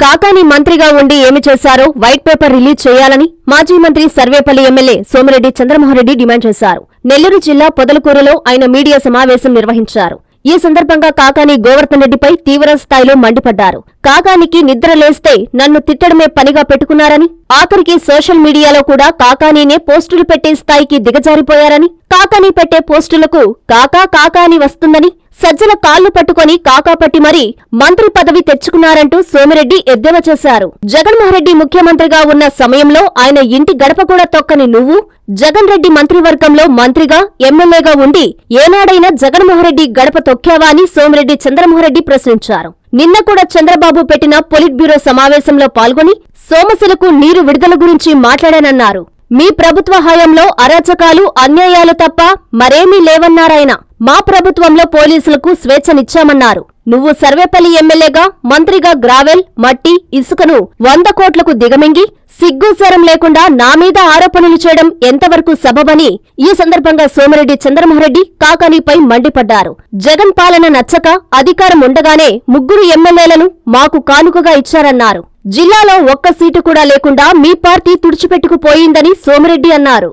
కాకాని మంత్రిగా ఉండి ఏమి చేశారో వైట్ పేపర్ రిలీజ్ చేయాలని మాజీ మంత్రి సర్వేపల్లి ఎమ్మెల్యే సోమిరెడ్డి చంద్రమోహన్రెడ్డి డిమాండ్ చేశారు. నెల్లూరు జిల్లా పొదలకూరులో ఆయన మీడియా సమావేశం నిర్వహించారు. ఈ సందర్భంగా కాకాని గోవర్ధన్ రెడ్డిపై తీవ్ర స్థాయిలో మండిపడ్డారు. కాకానికి నిద్రలేస్తే నన్ను తిట్టడమే పనిగా పెట్టుకున్నారని, ఆఖరికి సోషల్ మీడియాలో కూడా కాకానీనే పోస్టులు పెట్టే స్థాయికి దిగజారిపోయారని, కాకాని పెట్టే పోస్టులకు కాకాని వస్తుందని, సజ్జల కాళ్లు పట్టుకుని కాకాపట్టి మరీ మంత్రి పదవి తెచ్చుకున్నారంటూ సోమిరెడ్డి ఎద్దేవా చేశారు. జగన్మోహన్ రెడ్డి ముఖ్యమంత్రిగా ఉన్న సమయంలో ఆయన ఇంటి గడప కూడా తొక్కని నువ్వు జగన్ రెడ్డి మంత్రివర్గంలో మంత్రిగా, ఎమ్మెల్యేగా ఉండి ఏనాడైనా జగన్మోహన్ రెడ్డి గడప తొక్కావా అని సోమిరెడ్డి చంద్రమోహన్రెడ్డి ప్రశ్నించారు. నిన్న కూడా చంద్రబాబు పెట్టిన పొలిట్ బ్యూరో సమావేశంలో పాల్గొని సోమశిలకు నీరు విడుదల గురించి మాట్లాడానన్నారు. మీ ప్రభుత్వ హయాంలో అరాచకాలు, అన్యాయాలు తప్ప మరేమీ లేవన్నారాయన. మా ప్రభుత్వంలో పోలీసులకు స్వేచ్ఛనిచ్చామన్నారు. నువ్వు సర్వేపల్లి ఎమ్మెల్యేగా, మంత్రిగా గ్రావెల్, మట్టి, ఇసుకను 100 కోట్లకు దిగమింగి సిగ్గుసరం లేకుండా నా మీద ఆరోపణలు చేయడం ఎంతవరకు సబబని ఈ సందర్భంగా సోమిరెడ్డి చంద్రమోహన్రెడ్డి కాకానీపై మండిపడ్డారు. జగన్ పాలన నచ్చక అధికారం ఉండగానే 3 ఎమ్మెల్యేలను మాకు కానుకగా ఇచ్చారన్నారు. జిల్లాలో ఒక్క సీటు కూడా లేకుండా మీ పార్టీ తుడిచిపెట్టుకుపోయిందని సోమిరెడ్డి అన్నారు.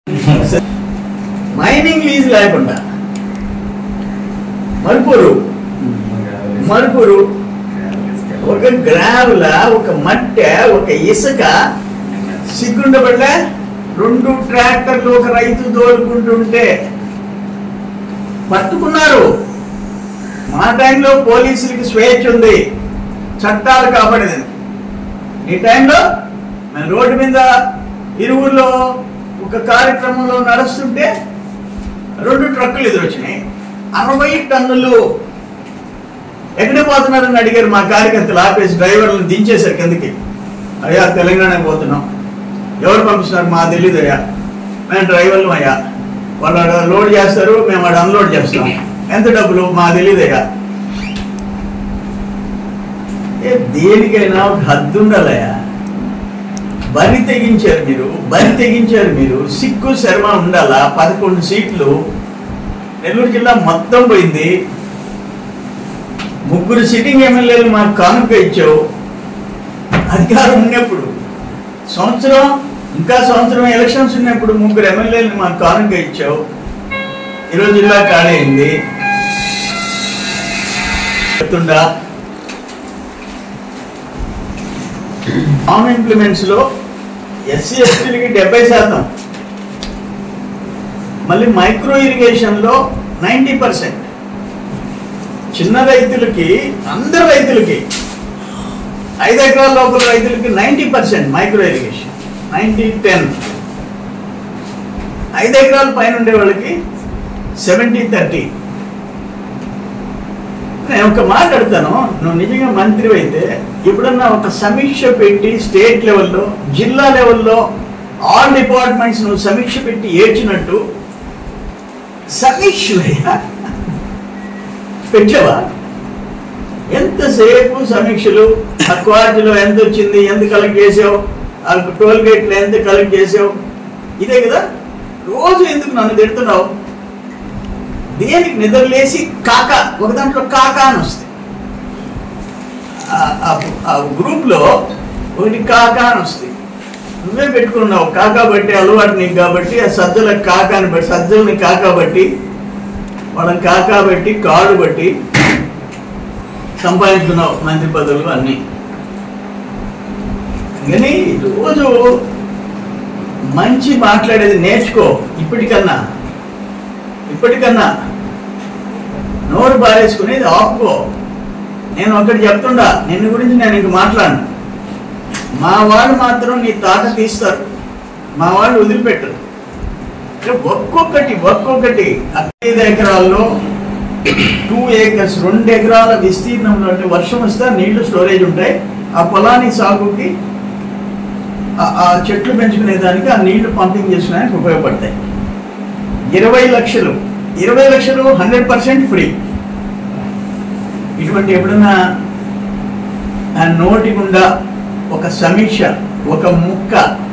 మైనింగ్ లీజ్ లేకుండా మరుపూరు ఒక గ్రావుల, ఒక మట్టె, ఒక ఇసుక సిగ్గుండబడ్లే 2 ట్రాక్టర్లు ఒక రైతు దోడుకుంటుంటే పట్టుకున్నారు. మా టైంలో పోలీసులకి స్వేచ్ఛ ఉంది, చట్టాలు కాపాడేది. ఈ టైంలో మేము రోడ్డు మీద ఇరువుల్లో ఒక కార్యక్రమంలో నడుస్తుంటే 2 ట్రక్కులు ఎదురొచ్చినాయి. 60 టన్నులు ఎక్కడ పోతున్నారని అడిగారు మా కార్యకర్తలు. ఆపేసి డ్రైవర్లను దించేశారు కిందకి. అయ్యా తెలంగాణకి పోతున్నాం. ఎవరు పంపిస్తున్నారు? మా తెలీదు అయ్యా, మేము డ్రైవర్లు అయ్యా. వాళ్ళు లోడ్ చేస్తారు, మేము వాడు అన్లోడ్ చేస్తాం. ఎంత డబ్బులు? మా తెలీదు అయ్యా. దేనికైనా ఒక హద్దు ఉండాలయ్యా. బరి తెగించారు మీరు. సిగ్గు శర్మ ఉండాలా. 11 సీట్లు నెల్లూరు జిల్లా మొత్తం పోయింది. 3 సిట్టింగ్ ఎమ్మెల్యేలు మాకు కానుక ఇచ్చావు. అధికారం ఉన్నప్పుడు సంవత్సరం ఎలక్షన్స్ ఉన్నప్పుడు 3 ఎమ్మెల్యేలు మాకు కానుక ఇచ్చావు. ఈరోజు జిల్లా ఖాళీ అయింది. చెప్తుండా ఫామ్ ఇంప్లిమెంట్స్ లో ఎస్సీ ఎస్టీలకి 70%, మళ్ళీ మైక్రో ఇరిగేషన్ లో 90%, చిన్న రైతులకి, అందరు రైతులకి 5 ఎకరాల లోపల రైతులకి 90% మైక్రో ఇరిగేషన్, 90-10. 5 ఎకరాల పైన ఉండే వాళ్ళకి 70-30. నేను ఒక మాట అడుగుతాను, నువ్వు నిజంగా మంత్రి అయితే ఎప్పుడన్నా ఒక సమీక్ష పెట్టి స్టేట్ లెవెల్లో, జిల్లా లెవెల్లో ఆల్ డిపార్ట్మెంట్స్ నువ్వు సమీక్ష పెట్టి ఏడ్చినట్టు సమీక్ష పెట్టావా? ఎంతసేపు సమీక్షలు. ఆ క్వార్టర్లో ఎంత వచ్చింది, ఎంత కలెక్ట్ చేసావు, ఆ టోల్ గేట్లో ఎంత కలెక్ట్ చేసావు, ఇదే కదా. రోజు ఎందుకు నన్ను తిడుతున్నావు? దేనికి? నిద్రలేసి కాకా, ఒక దాంట్లో కాకా అని వస్తుంది. ఆ గ్రూప్లో ఒకటి కాకా అని వస్తుంది. నువ్వే పెట్టుకున్నావు కాకా బట్టి, అలవాటు నీకు కాబట్టి. ఆ సజ్జల కాకాని బట్టి, సజ్జల్ని కాకా బట్టి, వాళ్ళని కాకా బట్టి, కాడు బట్టి సంపాదించుకున్నావు మంత్రి పదవులు అన్నీ. కానీ రోజు మంచి మాట్లాడేది నేర్చుకో. ఇప్పటికన్నా నోరు బారేసుకునేది ఆపుకో. నేను ఒకటి చెప్తుండా, నిన్ను గురించి నేను ఇంక మాట్లాడను. మా వాళ్ళు మాత్రం నీ తాట తీస్తారు, మా వాళ్ళు వదిలిపెట్టరు. ఒక్కొక్కటి 5 ఎకరాల్లో 2 ఏకర్స్, 2 ఎకరాల విస్తీర్ణంలో అంటే వర్షం వస్తే నీళ్లు స్టోరేజ్ ఉంటాయి. ఆ పొలాన్ని సాగుకి, ఆ చెట్లు పెంచుకునే దానికి, ఆ నీళ్లు పంపింగ్ చేసుకోవడానికి ఉపయోగపడతాయి. 20 లక్షలు 100% ఫ్రీ. ఇటువంటి ఎప్పుడన్నా నోటి గుండా ఒక సమీక్ష, ఒక ముక్క,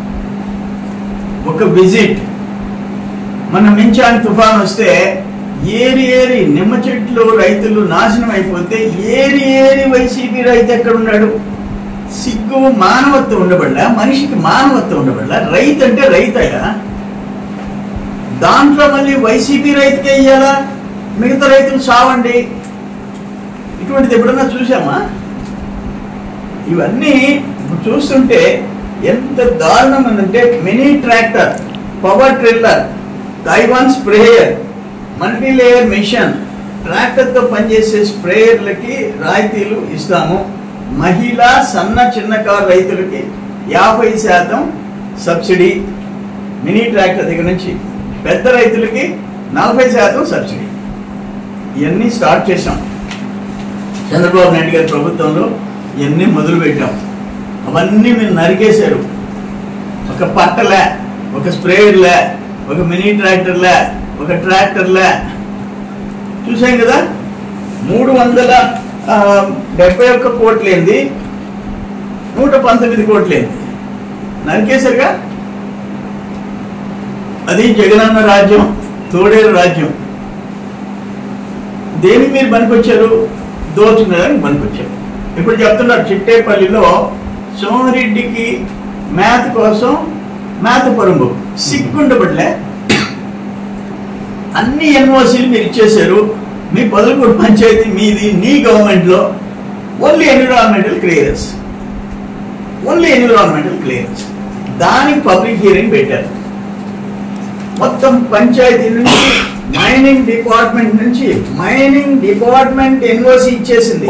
ఒక విజిట్. మన మించాని తుఫాన్ వస్తే ఏరి నిమ్మ చెట్లు రైతులు నాశనం అయిపోతే ఏరి వైసీపీ రైతు ఎక్కడున్నాడు? సిగ్గు మానవత్వం ఉండబడలా, మనిషికి మానవత్వం ఉండబడలా. రైతు అంటే రైతయ్యా, దాంట్లో మళ్ళీ వైసీపీ రైతుకే ఇయ్యాలా, మిగతా రైతులు సావండి. ఇటువంటిది ఎప్పుడన్నా చూసామా? ఇవన్నీ చూస్తుంటే ఎంత దారుణం అంటే, mini tractor, power tiller, Taiwan sprayer, multilayer machine, ట్రాక్టర్తో పనిచేసే స్ప్రేయర్లకి రాయితీలు ఇస్తాము. మహిళా సన్న చిన్నకారు రైతులకి 50% సబ్సిడీ, మినీ ట్రాక్టర్ దగ్గర నుంచి. పెద్ద రైతులకి 40% సబ్సిడీ. ఇవన్నీ స్టార్ట్ చేసాం చంద్రబాబు నాయుడు గారి ప్రభుత్వంలో. ఇవన్నీ మొదలు పెట్టాం. అవన్నీ మీరు నరికేశారు. ఒక పట్టలే, ఒక స్ప్రేయర్లే, ఒక మినీ ట్రాక్టర్లే, ఒక ట్రాక్టర్లే. చూసాం కదా, 371 కోట్లేంది, 119 కోట్లేంది నరికేశారుగా. అది జగనన్న రాజ్యం, తోడేరు రాజ్యం. దేనికి మీరు పనికొచ్చారు? దోచుకునేదానికి పనికొచ్చారు. ఇప్పుడు చెప్తున్నారు, చిట్టేపల్లిలో సోమిరెడ్డికి మేత కోసం మేత పరుంబు. సిగ్గుండబట్లే, అన్ని ఎన్ఓసీలు మీరు ఇచ్చేశారు. మీ పొదలకూరు పంచాయతీ మీది, నీ గవర్నమెంట్లో. Only environmental clearance, only environmental clearance. దానికి పబ్లిక్ హియరింగ్ పెట్టారు. మొత్తం పంచాయతీ నుంచి, మైనింగ్ డిపార్ట్మెంట్ నుంచి, మైనింగ్ డిపార్ట్మెంట్ ఎన్ఓసి ఇచ్చేసింది.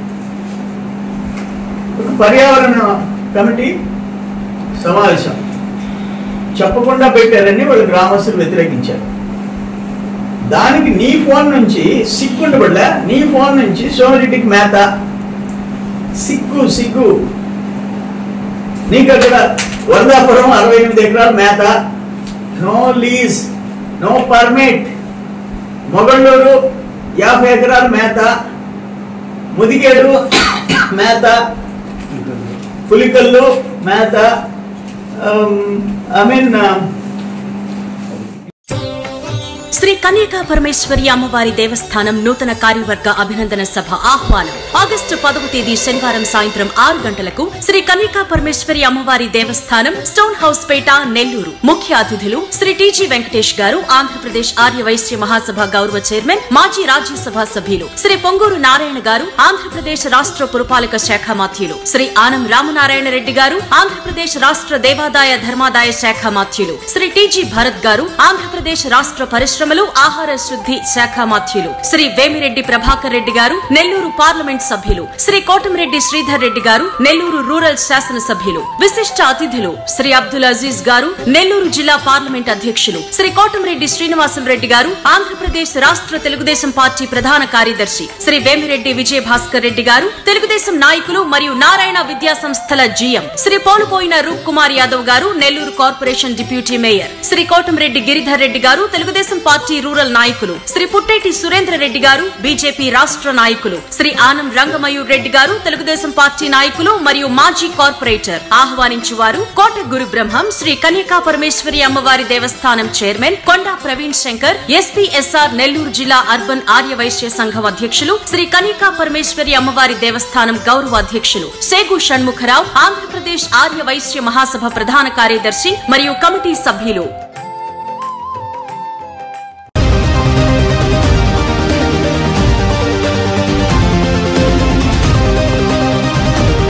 ఒక పర్యావరణ కమిటీ సమావేశం చెప్పకుండా పెట్టారని వాళ్ళు గ్రామస్తులు వ్యతిరేకించారు. దానికి నీ ఫోన్ నుంచి, సిగ్గుండబడ్డా, నీ ఫోన్ నుంచి సోమిరెడ్డికి మేత. సిగ్గు సిగ్గు. నీకు అక్కడ వరదాపురం 68 ఎకరాల మేత, no lease, no permit. Mogallur 50 ఎకరాల మేత, ముదిగేడు మేత, పులికల్లు మేత. శ్రీ కన్యకా పరమేశ్వరి అమ్మవారి దేవస్థానం నూతన కార్యవర్గ అభినందన సభ ఆహ్వానం. ఆగస్టు 10వ తేదీ శనివారం సాయంత్రం 6 గంటలకు శ్రీ కన్యకా పరమేశ్వరి అమ్మవారి దేవస్థానం, స్టోన్ హౌస్ పేట, నెల్లూరు. ముఖ్య అతిథులు శ్రీ టీజీ వెంకటేష్ గారు, ఆంధ్రప్రదేశ్ ఆర్యవైశ్య మహాసభ గౌరవ చైర్మన్, మాజీ రాజ్యసభ సభ్యులు శ్రీ పొంగూరు నారాయణ గారు, ఆంధ్రప్రదేశ్ రాష్ట్ర పురపాలక శాఖ మాత్యులు శ్రీ ఆనం రామనారాయణ రెడ్డి గారు, ఆంధ్రప్రదేశ్ రాష్ట్ర దేవాదాయ ధర్మాదాయ శాఖ మాత్యులు శ్రీ టీజీ భరత్ గారు, ఆంధ్రప్రదేశ్ రాష్ట్ర పరిశ్రమలు ఆహార శుద్ధి శాఖ మాత్యులు శ్రీ వేమిరెడ్డి ప్రభాకర్ రెడ్డి గారు, నెల్లూరు పార్లమెంట్ సభ్యులు శ్రీ కోటమిరెడ్డి శ్రీధర్ రెడ్డి గారు, నెల్లూరు రూరల్ శాసన సభ్యులు. విశిష్ట అతిథులు శ్రీ అబ్దుల్ అజీజ్ గారు, నెల్లూరు జిల్లా పార్లమెంట్ అధ్యక్షులు శ్రీ కోటమిరెడ్డి శ్రీనివాసం రెడ్డి గారు, ఆంధ్రప్రదేశ్ రాష్ట్ర తెలుగుదేశం పార్టీ ప్రధాన కార్యదర్శి శ్రీ వేమిరెడ్డి విజయభాస్కర్ రెడ్డి గారు, తెలుగుదేశం నాయకులు మరియు నారాయణ విద్యా సంస్థల GM Shri Polupoyina Roop Kumar Yadav garu, Nellore corporation deputy mayor Shri Kotamreddy Giridhar Reddy garu, Telugu Desam party rural నాయకులు శ్రీ పుట్టేటి సురేంద్ర రెడ్డి గారు, బీజేపీ రాష్ట్ర నాయకులు శ్రీ ఆనం రంగమయూర్ రెడ్డి గారు, తెలుగుదేశం పార్టీ నాయకులు మరియు మాజీ కార్పొరేటర్. ఆహ్వానించువారు కోట గురు బ్రహ్మం శ్రీ కన్యకా పరమేశ్వరి అమ్మవారి దేవస్థానం చైర్మన్ కొండా ప్రవీణ్ శంకర్, ఎస్పీఎస్ఆర్ నెల్లూరు జిల్లా అర్బన్ ఆర్యవైశ్య సంఘం అధ్యక్షులు శ్రీ కన్యకా పరమేశ్వరి అమ్మవారి దేవస్థానం గౌరవ అధ్యక్షులు సేగు షణ్ముఖరావు, ఆంధ్రప్రదేశ్ ఆర్యవైశ్య మహాసభ ప్రధాన కార్యదర్శి మరియు కమిటీ సభ్యులు.